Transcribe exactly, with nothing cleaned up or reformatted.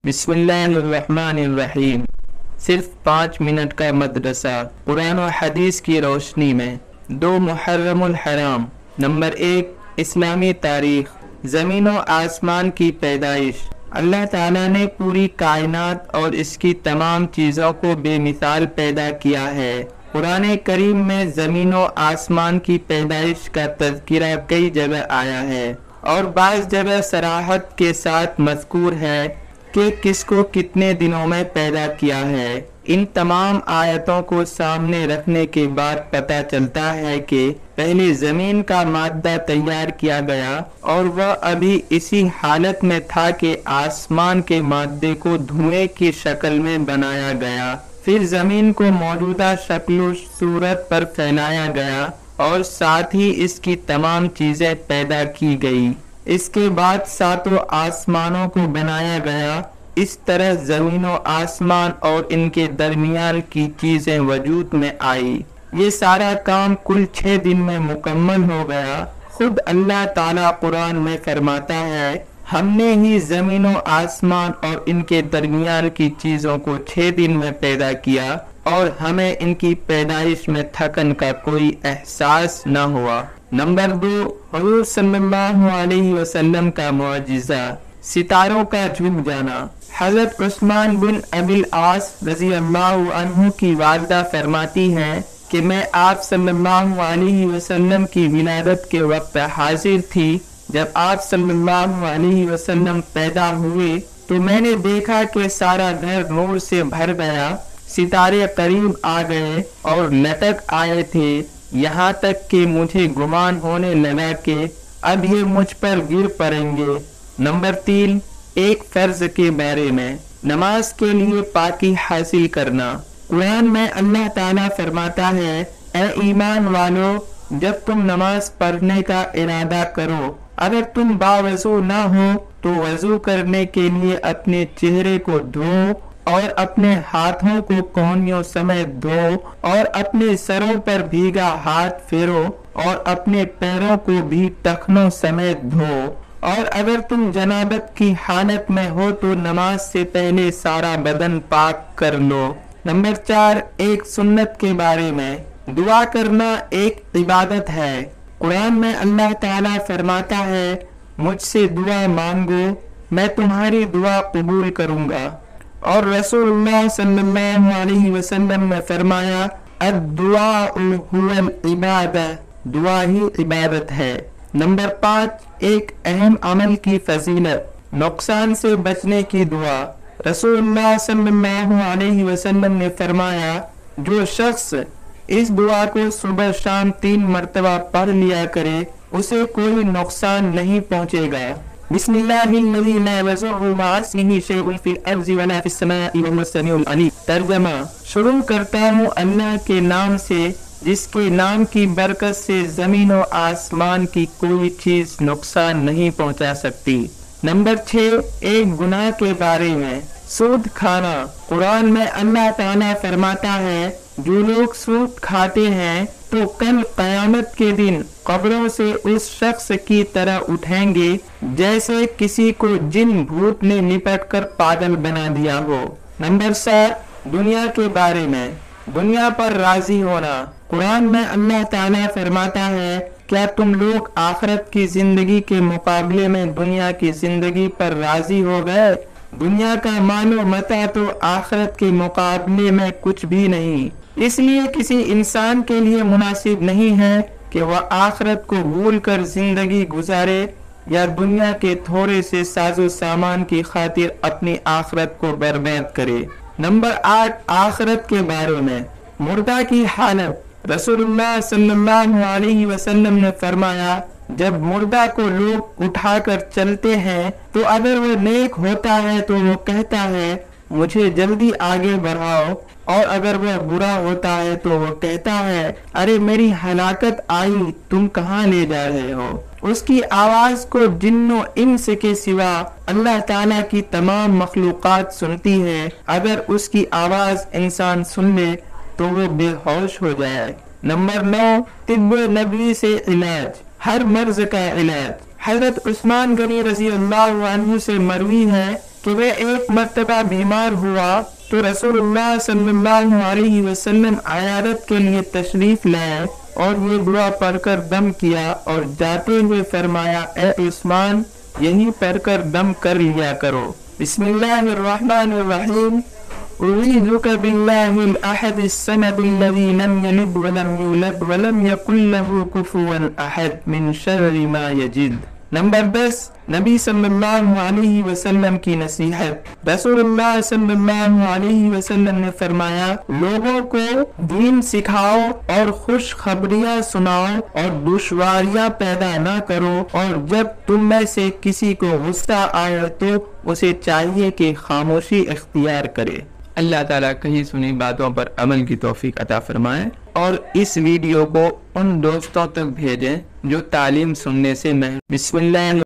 بسم اللہ الرحمن الرحیم۔ صرف پانچ منٹ کا مدرسہ قرآن و حدیث کی روشنی میں۔ دو محرم الحرام۔ نمبر ایک، اسلامی تاریخ۔ زمین و آسمان کی پیدائش۔ اللہ تعالیٰ نے پوری کائنات اور اس کی تمام چیزوں کو بے مثال پیدا کیا ہے۔ قرآن کریم میں زمین و آسمان کی پیدائش کا تذکرہ کئی جگہ آیا ہے اور بعض جگہ صراحت کے ساتھ مذکور ہے کہ کس کو کتنے دنوں میں پیدا کیا ہے۔ ان تمام آیتوں کو سامنے رکھنے کے بعد پتہ چلتا ہے کہ پہلے زمین کا مادہ تیار کیا گیا اور وہ ابھی اسی حالت میں تھا کہ آسمان کے مادے کو دھوئیں کی شکل میں بنایا گیا، پھر زمین کو موجودہ شکل و صورت پر پھیلایا گیا اور ساتھ ہی اس کی تمام چیزیں پیدا کی گئی۔ اس کے بعد ساتوں آسمانوں کو بنایا گیا۔ اس طرح زمین و آسمان اور ان کے درمیان کی چیزیں وجود میں آئی۔ یہ سارا کام کل چھ دن میں مکمل ہو گیا۔ خود اللہ تعالیٰ قرآن میں فرماتا ہے، ہم نے ہی زمین و آسمان اور ان کے درمیان کی چیزوں کو چھ دن میں پیدا کیا اور ہمیں ان کی پیدائش میں تھکن کا کوئی احساس نہ ہوا۔ نمبر دو، حضور صلی اللہ علیہ وسلم کا معجزہ، ستاروں کا جھک جانا۔ حضرت عثمان بن ابی العاص رضی اللہ عنہ کی والدہ فرماتی ہیں کہ میں آپ صلی اللہ علیہ وسلم کی ولادت کے وقت حاضر تھی۔ جب آپ صلی اللہ علیہ وسلم پیدا ہوئے تو میں نے دیکھا کہ سارا گھر نور سے بھر گیا، ستارے قریب آ گئے اور لٹک آئے تھے، یہاں تک کہ مجھے گمان ہونے لگا کہ اب یہ مجھ پر گر پڑیں گے۔ نمبر تین، ایک فرض کے بارے میں، نماز کے لیے پاکی حاصل کرنا۔ قرآن میں اللہ تعالیٰ فرماتا ہے، اے ایمان والو، جب تم نماز پڑھنے کا ارادہ کرو، اگر تم باوضو نہ ہو تو وضو کرنے کے لیے اپنے چہرے کو دھو اور اپنے ہاتھوں کو کونیوں سمیت دھو اور اپنے سروں پر بھیگا ہاتھ پھیرو اور اپنے پیروں کو بھی ٹخنوں سمیت دھو، اور اگر تم جنابت کی حالت میں ہو تو نماز سے پہلے سارا بدن پاک کر لو۔ نمبر چار، ایک سنت کے بارے میں، دعا کرنا ایک عبادت ہے۔ قرآن میں اللہ تعالیٰ فرماتا ہے، مجھ سے دعا مانگو، میں تمہاری دعا قبول کروں گا، اور رسول اللہ صلی اللہ علیہ وسلم نے فرمایا، الدعاء هو العبادہ، دعا ہی عبادت ہے۔ نمبر پانچ، ایک اہم عمل کی فضیلت، نقصان سے بچنے کی دعا۔ رسول اللہ صلی اللہ علیہ وسلم نے فرمایا، جو شخص اس دعا کو صبح شام تین مرتبہ پڑھ لیا کرے اسے کوئی نقصان نہیں پہنچے گا۔ بسم اللہ الذی لا یضر مع اسمہ شیء فی الارض ولا فی السماء وهو السمیع العلیم۔ ترجمہ، شروع کرتا ہوں اللہ کے نام سے جس کے نام کی برکت سے زمین و آسمان کی کوئی چیز نقصان نہیں پہنچا سکتی۔ نمبر چھ، ایک گناہ کے بارے میں، سود کھانا۔ قرآن میں اللہ تعالیٰ فرماتا ہے، جو لوگ سود کھاتے ہیں تو کل قیامت کے دن قبروں سے اس شخص کی طرح اٹھیں گے جیسے کسی کو جن بھوت نے لپٹ کر پاگل بنا دیا ہو۔ نمبر سات، دنیا کے بارے میں، دنیا پر راضی ہونا۔ قرآن میں اللہ تعالیٰ فرماتا ہے، کیا تم لوگ آخرت کی زندگی کے مقابلے میں دنیا کی زندگی پر راضی ہو گئے؟ دنیا کا مال و متاع تو آخرت کے مقابلے میں کچھ بھی نہیں، اس لیے کسی انسان کے لیے مناسب نہیں ہے کہ وہ آخرت کو بھول کر زندگی گزارے یا دنیا کے تھوڑے سے ساز و سامان کی خاطر اپنی آخرت کو برباد کرے۔ نمبر آٹھ، آخرت کے بارے میں، مردہ کی حالت۔ رسول اللہ صلی اللہ علیہ وسلم نے فرمایا، جب مردہ کو لوگ اٹھا کر چلتے ہیں تو اگر وہ نیک ہوتا ہے تو وہ کہتا ہے مجھے جلدی آگے بڑھاؤ، اور اگر وہ برا ہوتا ہے تو وہ کہتا ہے ارے میری ہلاکت آئی، تم کہاں لے جا رہے ہو۔ اس کی آواز کو جن و انس کے سوا اللہ تعالیٰ کی تمام مخلوقات سنتی ہے۔ اگر اس کی آواز انسان سن لے تو وہ بے ہوش ہو جائے۔ نمبر نو، طب نبوی سے علاج، ہر مرض کا علاج۔ حضرت عثمان غنی رضی اللہ عنہ سے مروی ہے کہ وہ ایک مرتبہ بیمار ہوا تو رسول اللہ صلی اللہ علیہ وسلم عیادت کے لیے تشریف لائے اور یہ دعا پڑھ کر دم کیا اور جاتے ہوئے فرمایا اے عثمان یہی پڑھ کر دم کر لیا کرو. بسم اللہ الرحمن الرحیم. أعوذ بالله الأحد الصمد الذي لم يلد ولم يولد ولم يكن له كفوا أحد من شر ما يجد. نمبر دس نبی صلی اللہ علیہ وسلم کی نصیحت. رسول اللہ صلی اللہ علیہ وسلم نے فرمایا لوگوں کو دین سکھاؤ اور خوش خبریاں سناؤ اور دشواریاں پیدا نہ کرو، اور جب تم میں سے کسی کو غصہ آئے تو اسے چاہیے کہ خاموشی اختیار کرے. اللہ تعالیٰ کہیں سنی باتوں پر عمل کی توفیق عطا فرمائے، اور اس ویڈیو کو ان دوستوں تک بھیجیں جو تعلیم سننے سے محروم. بسم اللہ